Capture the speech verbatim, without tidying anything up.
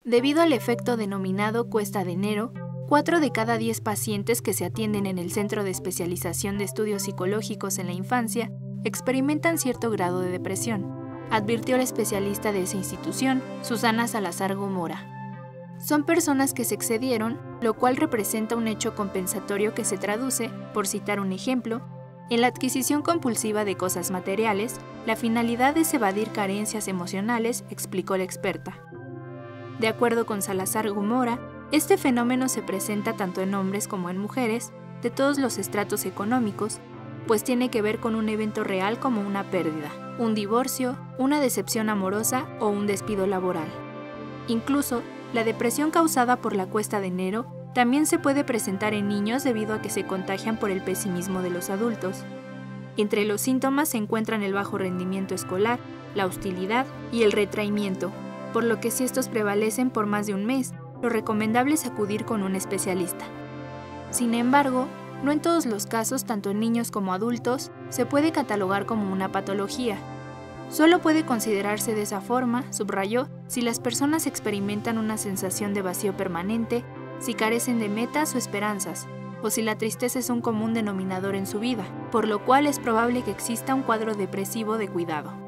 Debido al efecto denominado cuesta de enero, cuatro de cada diez pacientes que se atienden en el Centro de Especialización de Estudios Psicológicos en la Infancia experimentan cierto grado de depresión, advirtió la especialista de esa institución, Susana Salazar Gomora. Son personas que se excedieron, lo cual representa un hecho compensatorio que se traduce, por citar un ejemplo, en la adquisición compulsiva de cosas materiales. La finalidad es evadir carencias emocionales, explicó la experta. De acuerdo con Salazar Gomora, este fenómeno se presenta tanto en hombres como en mujeres, de todos los estratos económicos, pues tiene que ver con un evento real como una pérdida, un divorcio, una decepción amorosa o un despido laboral. Incluso, la depresión causada por la cuesta de enero también se puede presentar en niños debido a que se contagian por el pesimismo de los adultos. Entre los síntomas se encuentran el bajo rendimiento escolar, la hostilidad y el retraimiento, por lo que si estos prevalecen por más de un mes, lo recomendable es acudir con un especialista. Sin embargo, no en todos los casos, tanto en niños como adultos, se puede catalogar como una patología. Solo puede considerarse de esa forma, subrayó, si las personas experimentan una sensación de vacío permanente, si carecen de metas o esperanzas, o si la tristeza es un común denominador en su vida, por lo cual es probable que exista un cuadro depresivo de cuidado.